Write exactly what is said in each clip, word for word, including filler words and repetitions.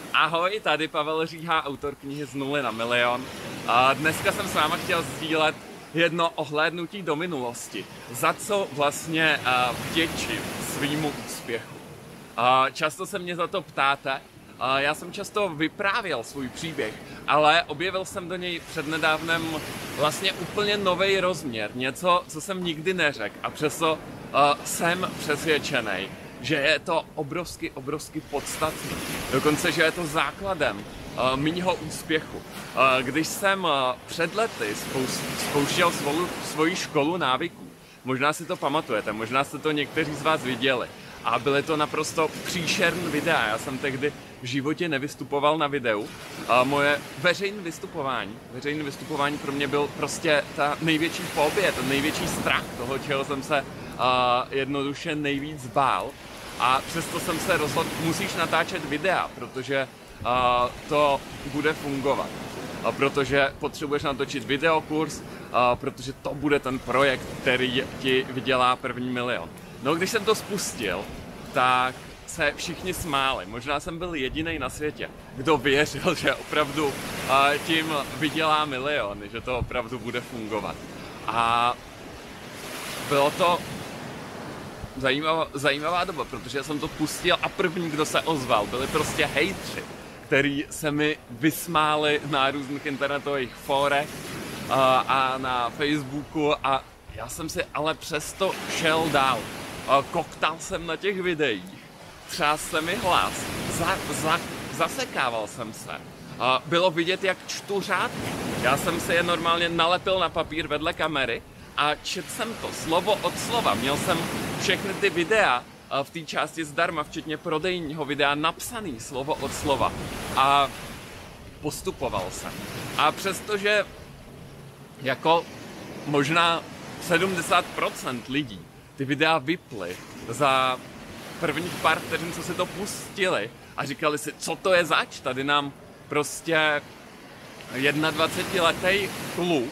Ahoj, tady Pavel Říha, autor knihy Z nuly na milion. A dneska jsem s váma chtěl sdílet jedno ohlédnutí do minulosti, za co vlastně vděčím svýmu úspěchu. Často se mě za to ptáte, já jsem často vyprávěl svůj příběh, ale objevil jsem do něj přednedávnem vlastně úplně nový rozměr, něco, co jsem nikdy neřekl, a přesto jsem přesvědčenej, že je to obrovsky, obrovsky podstatný. Dokonce, že je to základem uh, mýho úspěchu. Uh, když jsem uh, před lety spous- spouštěl svou, svoji školu návyků, možná si to pamatujete, možná jste to někteří z vás viděli, a byly to naprosto příšerné videa. Já jsem tehdy v životě nevystupoval na videu. A moje veřejné vystupování, veřejné vystupování pro mě byl prostě ta největší fobie, ten největší strach toho, čeho jsem se uh, jednoduše nejvíc bál. A přesto jsem se rozhodl, musíš natáčet videa, protože uh, to bude fungovat. A protože potřebuješ natočit videokurs, uh, protože to bude ten projekt, který ti vydělá první milion. No, když jsem to spustil, tak se všichni smáli. Možná jsem byl jedinej na světě, kdo věřil, že opravdu uh, tím vydělá miliony, že to opravdu bude fungovat. A bylo to Zajímavá, zajímavá doba, protože jsem to pustil a první, kdo se ozval, byli prostě hejtři, který se mi vysmáli na různých internetových fórech a, a na Facebooku, a já jsem si ale přesto šel dál. A koktal jsem na těch videích, třás se mi hlas, za, za, zasekával jsem se. A bylo vidět, jak čtu řádky. Já jsem se je normálně nalepil na papír vedle kamery a četl jsem to slovo od slova. Měl jsem všechny ty videa v té části zdarma, včetně prodejního videa, napsaný slovo od slova. A postupoval jsem. A přestože jako možná sedmdesát procent lidí ty videa vyply za prvních pár vteřin, co si to pustili, a říkali si, co to je zač, tady nám prostě jednadvacetiletý kluk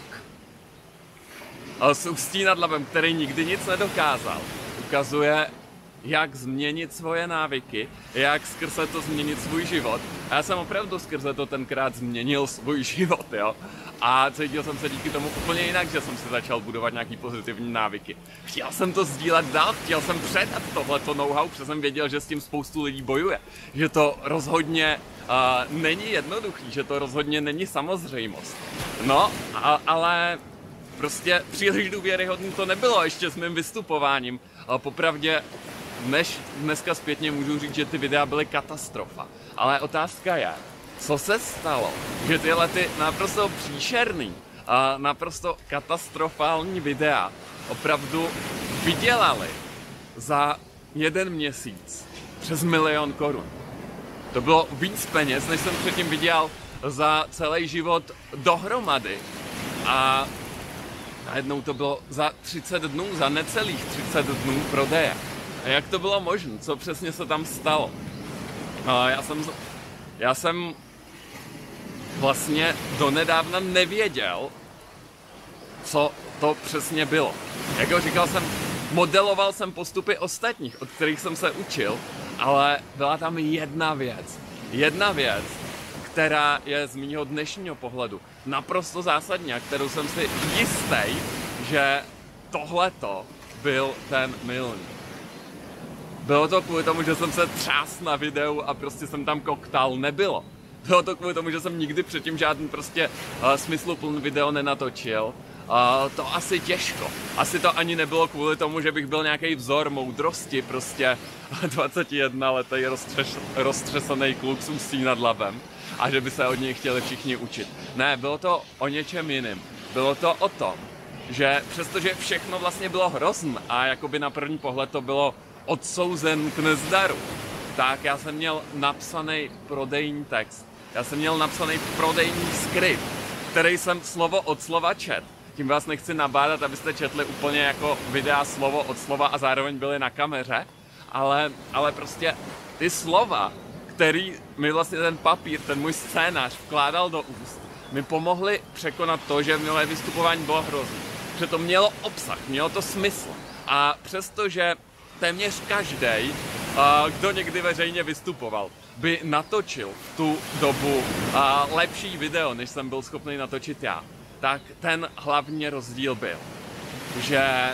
s ústí nad labem, který nikdy nic nedokázal, ukazuje, jak změnit svoje návyky, jak skrze to změnit svůj život. A já jsem opravdu skrze to tenkrát změnil svůj život, jo. A cítil jsem se díky tomu úplně jinak, že jsem si začal budovat nějaký pozitivní návyky. Chtěl jsem to sdílet dál, chtěl jsem předat tohleto know-how, protože jsem věděl, že s tím spoustu lidí bojuje. Že to rozhodně uh, není jednoduchý, že to rozhodně není samozřejmost. No, a, ale prostě příliš důvěryhodný to nebylo ještě s mým vystupováním. Ale popravdě než dneska zpětně můžu říct, že ty videa byly katastrofa. Ale otázka je, co se stalo, že tyhle ty naprosto příšerný a naprosto katastrofální videa opravdu vydělali za jeden měsíc přes milion korun. To bylo víc peněz, než jsem předtím vydělal za celý život dohromady. A najednou to bylo za třicet dnů, za necelých třicet dnů prodeje. A jak to bylo možné? Co přesně se tam stalo? A já jsem, já jsem vlastně donedávna nevěděl, co to přesně bylo. Jak říkal jsem, modeloval jsem postupy ostatních, od kterých jsem se učil, ale byla tam jedna věc. Jedna věc, která je z mýho dnešního pohledu naprosto zásadní a kterou jsem si jistý, že tohleto byl ten milník. Bylo to kvůli tomu, že jsem se třás na videu a prostě jsem tam koktal. Nebylo. Bylo to kvůli tomu, že jsem nikdy předtím žádný prostě uh, smysluplný video nenatočil. Uh, to asi těžko. Asi to ani nebylo kvůli tomu, že bych byl nějaký vzor moudrosti, prostě dvacetijednoletý roztřeš, roztřesaný kluk s ústí nad labem a že by se od něj chtěli všichni učit. Ne, bylo to o něčem jiném. Bylo to o tom, že přestože všechno vlastně bylo hrozné a jakoby na první pohled to bylo odsouzen k nezdaru, tak já jsem měl napsaný prodejní text. Já jsem měl napsaný prodejní skript, který jsem slovo od slova čet. Tím vás nechci nabádat, abyste četli úplně jako videa slovo od slova a zároveň byli na kameře, ale, ale prostě ty slova, který mi vlastně ten papír, ten můj scénář vkládal do úst, mi pomohly překonat to, že moje vystupování bylo hrozné. Že to mělo obsah, mělo to smysl. A přestože téměř každý, kdo někdy veřejně vystupoval, by natočil v tu dobu a, lepší video, než jsem byl schopný natočit já, tak ten hlavní rozdíl byl, že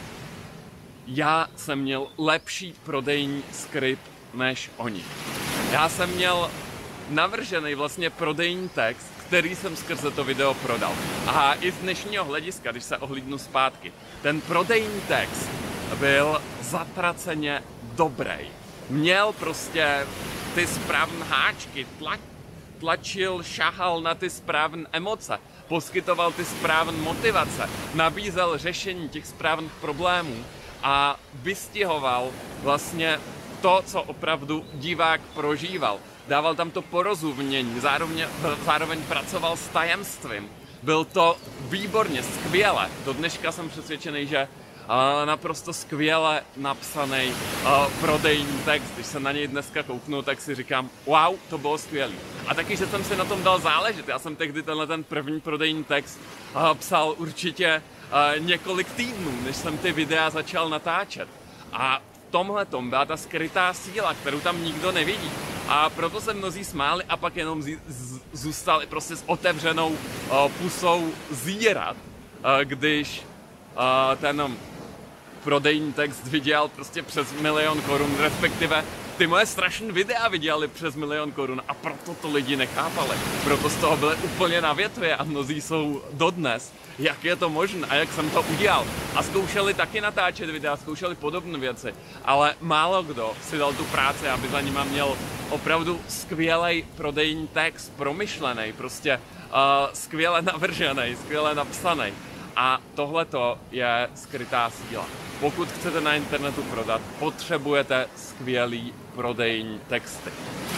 já jsem měl lepší prodejní skript než oni. Já jsem měl navržený vlastně prodejní text, který jsem skrze to video prodal. A i z dnešního hlediska, když se ohlídnu zpátky, ten prodejní text byl zatraceně dobrý. Měl prostě ty správné háčky, tlač, tlačil, šahal na ty správné emoce, poskytoval ty správné motivace, nabízel řešení těch správných problémů a vystihoval vlastně to, co opravdu divák prožíval. Dával tam to porozumění, zároveň, zároveň pracoval s tajemstvím. Byl to výborně, skvěle. Do dneška jsem přesvědčený, že uh, naprosto skvěle napsaný uh, prodejní text. Když se na něj dneska kouknu, tak si říkám, wow, to bylo skvělý. A taky, že jsem si na tom dal záležet. Já jsem tehdy tenhle ten první prodejní text uh, psal určitě uh, několik týdnů, než jsem ty videa začal natáčet. A v tomhletom byla ta skrytá síla, kterou tam nikdo nevidí. A proto se mnozí smáli a pak jenom z, z, zůstali prostě s otevřenou uh, pusou zírat, uh, když uh, ten prodejní text vydělal prostě přes milion korun, respektive ty moje strašné videa vydělaly přes milion korun a proto to lidi nechápali. Proto z toho byly úplně na větvě a mnozí jsou dodnes, jak je to možné a jak jsem to udělal. A zkoušeli taky natáčet videa, zkoušeli podobné věci, ale málo kdo si dal tu práci, aby za nima měl opravdu skvělej prodejní text, promyšlený, prostě uh, skvěle navržený, skvěle napsaný. A tohleto je skrytá síla. Pokud chcete na internetu prodat, potřebujete skvělý prodejní texty.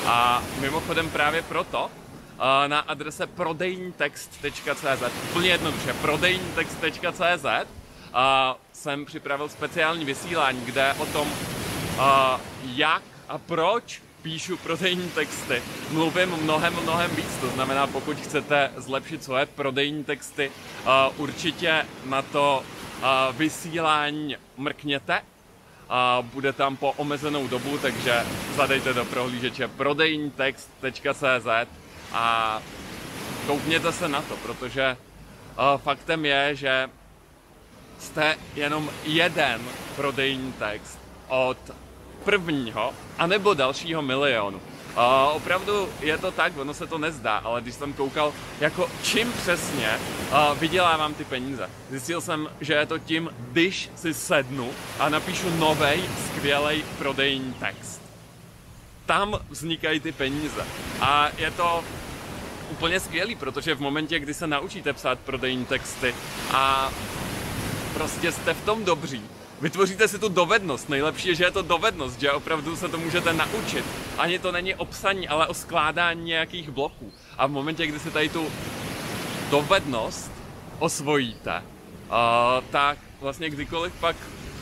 A mimochodem právě proto uh, na adrese prodejnitext tečka cé zet, úplně jednoduše, prodejnitext tečka cé zet, uh, jsem připravil speciální vysílání, kde o tom, uh, jak a proč píšu prodejní texty, mluvím mnohem, mnohem víc. To znamená, pokud chcete zlepšit svoje prodejní texty, uh, určitě na to uh, vysílání mrkněte. Uh, bude tam po omezenou dobu, takže zadejte do prohlížeče prodejnitext tečka cé zet a koukněte se na to, protože uh, faktem je, že jste jenom jeden prodejní text od prvního anebo dalšího milionu. Uh, opravdu je to tak, ono se to nezdá, ale když jsem koukal, jako čím přesně uh, vydělávám ty peníze. Zjistil jsem, že je to tím, když si sednu a napíšu novej, skvělej prodejní text. Tam vznikají ty peníze. A je to úplně skvělý, protože v momentě, kdy se naučíte psát prodejní texty a prostě jste v tom dobří, vytvoříte si tu dovednost. Nejlepší je, že je to dovednost, že opravdu se to můžete naučit. Ani to není o psaní, ale o skládání nějakých bloků. A v momentě, kdy si tady tu dovednost osvojíte, uh, tak vlastně kdykoliv pak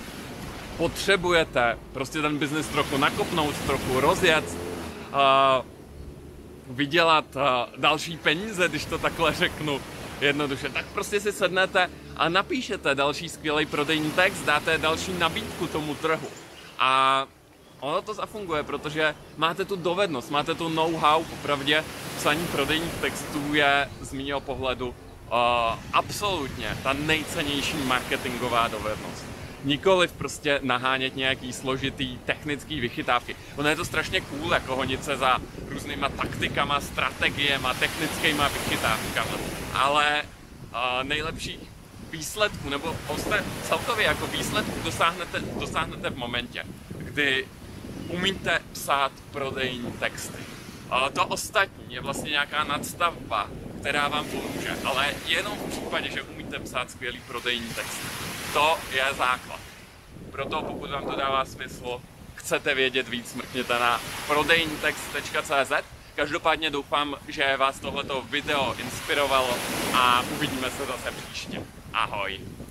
potřebujete prostě ten biznis trochu nakopnout, trochu rozjet, uh, vydělat uh, další peníze, když to takhle řeknu jednoduše, tak prostě si sednete a napíšete další skvělý prodejní text, dáte další nabídku tomu trhu. A ono to zafunguje, protože máte tu dovednost, máte tu know-how, popravdě psaní prodejních textů je z mýho pohledu uh, absolutně ta nejcennější marketingová dovednost. Nikoliv prostě nahánět nějaký složitý technický vychytávky. Ono je to strašně cool, jako honit se za různýma taktikama, strategiema, technickýma vychytávkama. Ale uh, nejlepší výsledku, nebo prostě celkově jako výsledku dosáhnete, dosáhnete v momentě, kdy umíte psát prodejní texty. Uh, to ostatní je vlastně nějaká nadstavba, která vám pomůže, ale jenom v případě, že umíte psát skvělý prodejní text. To je základ. Proto pokud vám to dává smysl, chcete vědět víc, mrkněte na prodejnitext tečka cé zet. Každopádně doufám, že vás tohleto video inspirovalo a uvidíme se zase příště. Ahoj.